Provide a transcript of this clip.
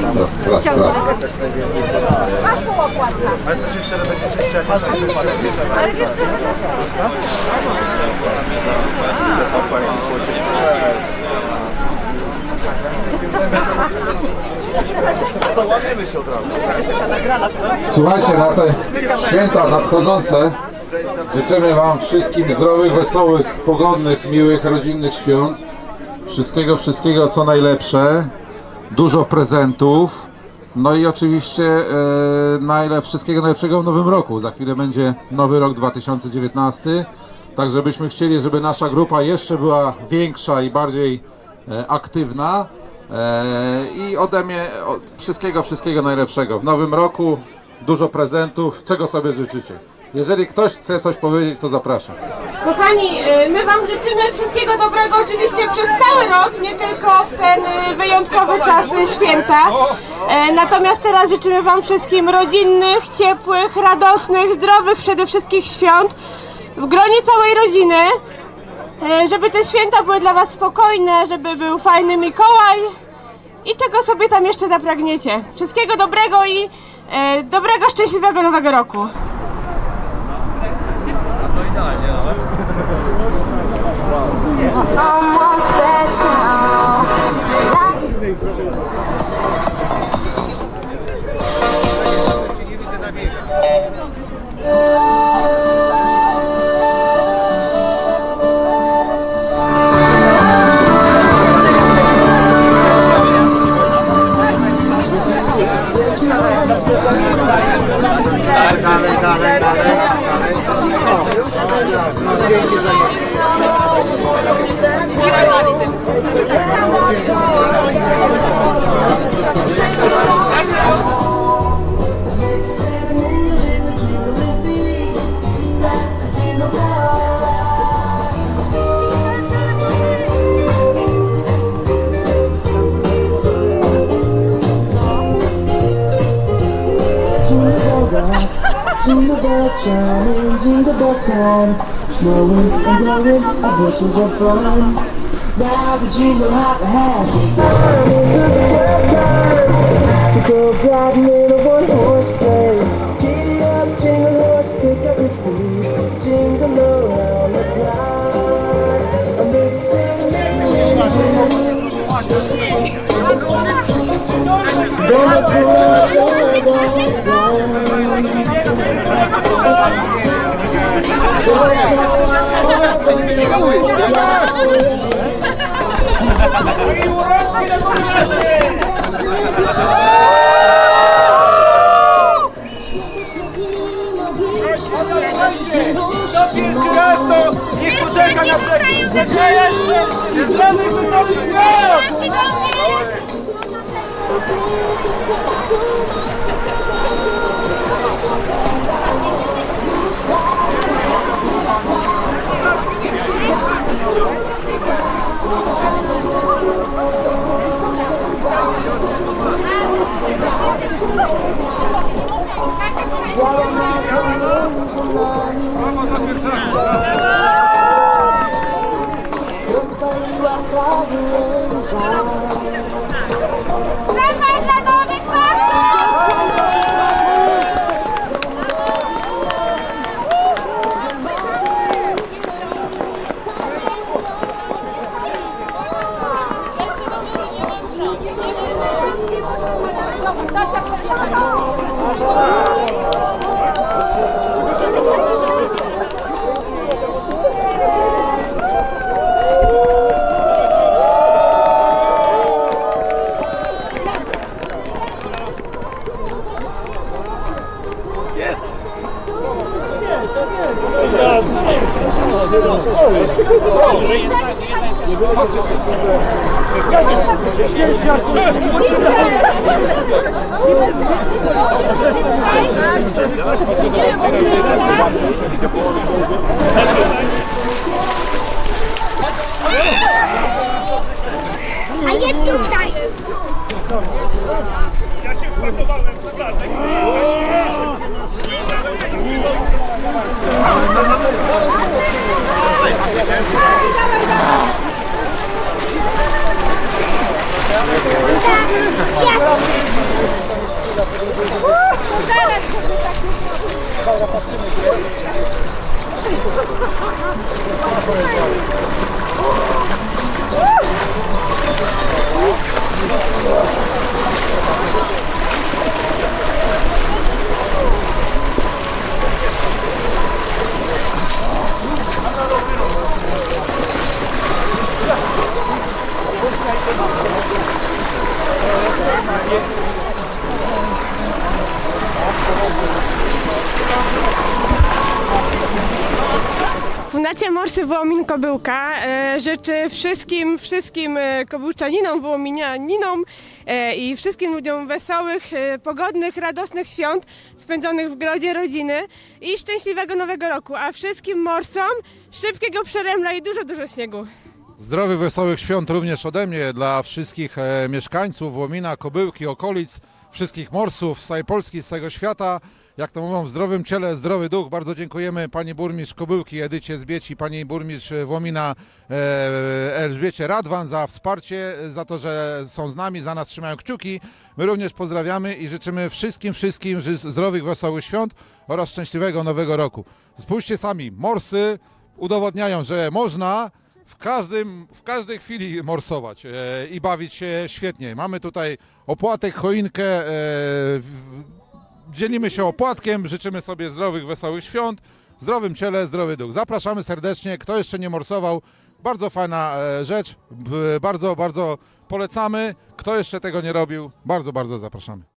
Raz. Masz półokładka. Ale coś jeszcze będziecie jeszcze jakąś Ale jeszcze to łamiemy się od razu. Słuchajcie, na te święta nadchodzące życzymy wam wszystkim zdrowych, wesołych, pogodnych, miłych, rodzinnych świąt. Wszystkiego co najlepsze. Dużo prezentów. No i oczywiście wszystkiego najlepszego w nowym roku. Za chwilę będzie nowy rok 2019. Także byśmy chcieli, żeby nasza grupa jeszcze była większa i bardziej aktywna. I ode mnie wszystkiego najlepszego. W nowym roku dużo prezentów. Czego sobie życzycie? Jeżeli ktoś chce coś powiedzieć, to zapraszam. Kochani, my wam życzymy wszystkiego dobrego oczywiście przez cały rok, nie tylko w ten wyjątkowy czas święta. Natomiast teraz życzymy wam wszystkim rodzinnych, ciepłych, radosnych, zdrowych przede wszystkim świąt w gronie całej rodziny. Żeby te święta były dla was spokojne, żeby był fajny Mikołaj i czego sobie tam jeszcze zapragniecie. Wszystkiego dobrego i dobrego, szczęśliwego nowego roku. Jingle bell chime, jingle bell time, snowing and blowing, our bushes of fun. Now the jingle hop has begun. It's a time to go gliding in a one-horse sleigh. Giddy up, jingle horse, pick up your feet, jingle around the clock. I'm big singing, gonna To pierwszy raz to niech poczeka na pewno. Jest żadnych wysoki rozpaliła prawie żar. A nie tutaj! Ja się wpakowałem w platek. Yes! Fundacja Morsy Wołomin-Kobyłka życzy wszystkim kobyłczaninom, wołominianinom i wszystkim ludziom wesołych, pogodnych, radosnych świąt spędzonych w grodzie rodziny i szczęśliwego Nowego Roku, a wszystkim morsom szybkiego przeremla i dużo śniegu. Zdrowych, wesołych świąt również ode mnie dla wszystkich mieszkańców Wołomina, Kobyłki, okolic, wszystkich morsów z całej Polski, z całego świata. Jak to mówią, w zdrowym ciele, zdrowy duch. Bardzo dziękujemy pani burmistrz Kobyłki Edycie Zbieci, pani burmistrz Wołomina Elżbiecie Radwan za wsparcie, za to, że są z nami, za nas trzymają kciuki. My również pozdrawiamy i życzymy wszystkim zdrowych, wesołych świąt oraz szczęśliwego Nowego Roku. Spójrzcie sami, morsy udowodniają, że można w każdej chwili morsować i bawić się świetnie. Mamy tutaj opłatek, choinkę, dzielimy się opłatkiem, życzymy sobie zdrowych, wesołych świąt, w zdrowym ciele, zdrowy duch. Zapraszamy serdecznie, kto jeszcze nie morsował, bardzo fajna rzecz, bardzo polecamy. Kto jeszcze tego nie robił, bardzo zapraszamy.